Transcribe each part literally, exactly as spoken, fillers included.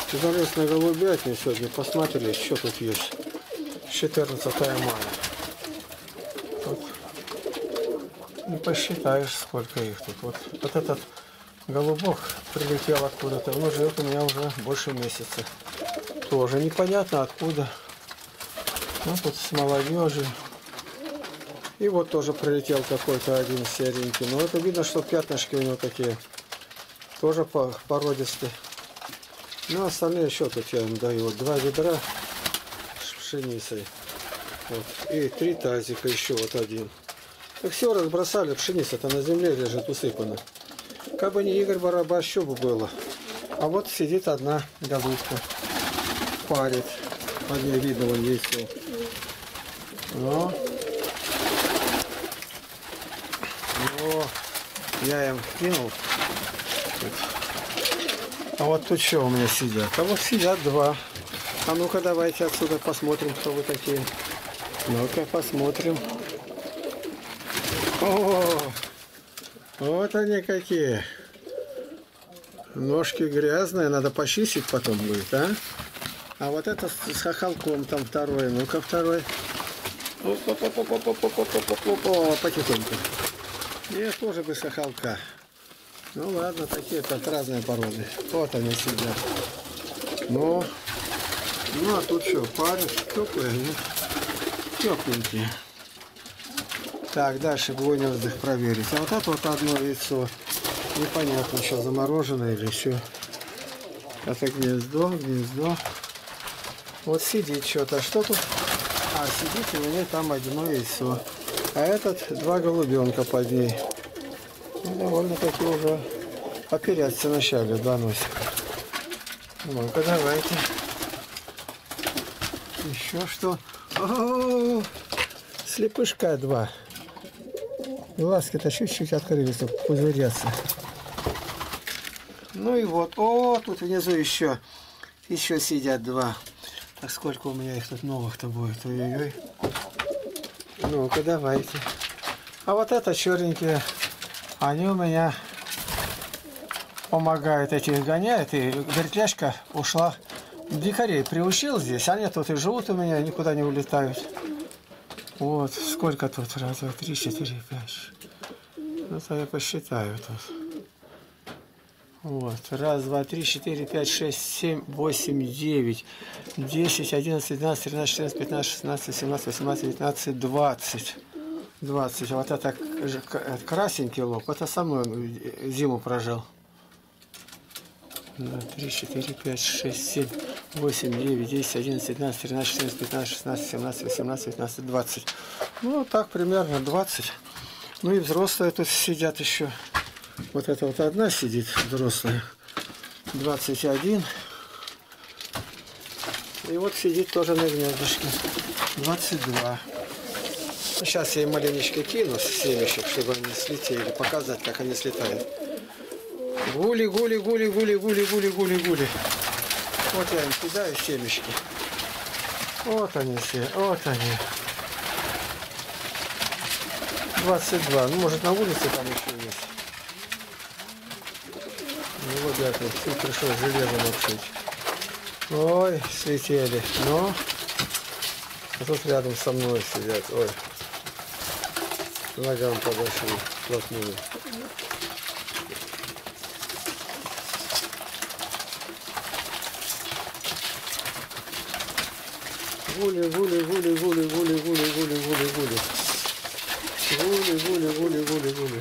Залез на голубятню сегодня, посмотрели, что тут есть. четырнадцатое мая. Вот. Не посчитаешь, сколько их тут. Вот, вот этот голубок прилетел откуда-то. Он живет у меня уже больше месяца. Тоже непонятно откуда. Ну, тут с молодежью. И вот тоже прилетел какой-то один серенький. Но это видно, что пятнышки у него такие. Тоже породистые. Ну, остальные еще тут я им даю. Вот два ведра с пшеницей. Вот. И три тазика еще вот один. Так все разбросали, пшеница-то на земле лежит усыпана. Как бы не Игорь Барабаш, что бы было. А вот сидит одна голубка. Парит. Под ней видно вон яйцо. Но... Но... Я им кинул. А вот тут что у меня сидят? А вот сидят два. А ну-ка давайте отсюда посмотрим, кто вы такие. Ну-ка посмотрим. О, вот они какие. Ножки грязные, надо почистить потом будет, а? А вот это с хохолком там второй. Ну-ка второй. О, потихоньку. И тоже без хохолка. Ну ладно, такие как разные породы. Вот они сидят. Ну, ну а тут что, парень теплые, нет? Тепленькие. Так, дальше будем их проверить. А вот это вот одно яйцо. Непонятно, что замороженное или все. Это гнездо, гнездо. Вот сидит что-то. Что тут? А, сидит у меня там одно яйцо. А этот два голубенка под ней. Ну, довольно-таки уже опереться начали, два носика. Ну-ка, давайте. Еще что? О-о-о! Слепышка два. Глазки-то чуть-чуть открылись, пузырятся. Ну и вот. О, тут внизу еще. Еще сидят два. Так сколько у меня их тут новых-то будет? Ой-ой-ой. Ну-ка, давайте. А вот это черненькие. Они у меня помогают, этих гоняют, и вертляшка ушла. Дикарей приучил здесь, они тут и живут у меня, никуда не улетают. Вот, сколько тут? Раз, два, три, четыре, пять. Ну, то я посчитаю тут. Вот, раз, два, три, четыре, пять, шесть, семь, восемь, девять, десять, одиннадцать, двенадцать, тринадцать, четырнадцать, пятнадцать, шестнадцать, семнадцать, восемнадцать, девятнадцать, двадцать. двадцать. Вот это красненький лоб. Это со мной зиму прожил. два, три, четыре, пять, шесть, семь, восемь, девять, десять, одиннадцать, двенадцать, тринадцать, четырнадцать, пятнадцать, шестнадцать, семнадцать, восемнадцать, девятнадцать, двадцать. Ну, так примерно двадцать. Ну и взрослые тут сидят еще. Вот это вот одна сидит, взрослая. двадцать один. И вот сидит тоже на гнездышке. двадцать два. Сейчас я им маленечко кину с семечек, чтобы они слетели. Показать, как они слетают. Гули, гули, гули, гули, гули, гули, гули, гули. Вот я им кидаю семечки. Вот они все, вот они. двадцать два. Ну, может, на улице там еще есть. Ну, вот я тут все пришел железом обшить. Ой, слетели. Но а тут рядом со мной сидят. Ой. Ногам подошли, вплотную. Гули, гули, гули, гули, гули, гули, гули, гули, гули. Гули, гули, гули, гули, гули.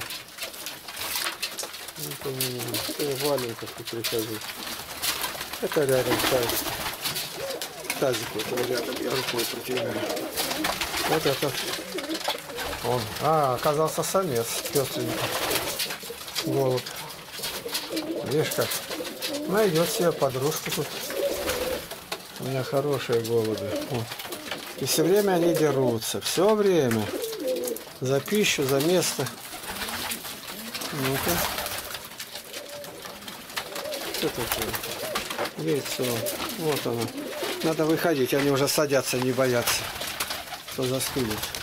Это валенков тут прихожу. Это рядом тазик. Тазик вот рядом, я рукой протягиваю. Вот это. Он. А, оказался самец, пестренький. Голубь. Видишь как? Найдет себе подружку тут. У меня хорошие голуби. Вот. И все время они дерутся. Все время. За пищу, за место. Ну-ка. Что такое? Яйцо. Вот оно. Надо выходить, они уже садятся, не боятся, что застынет.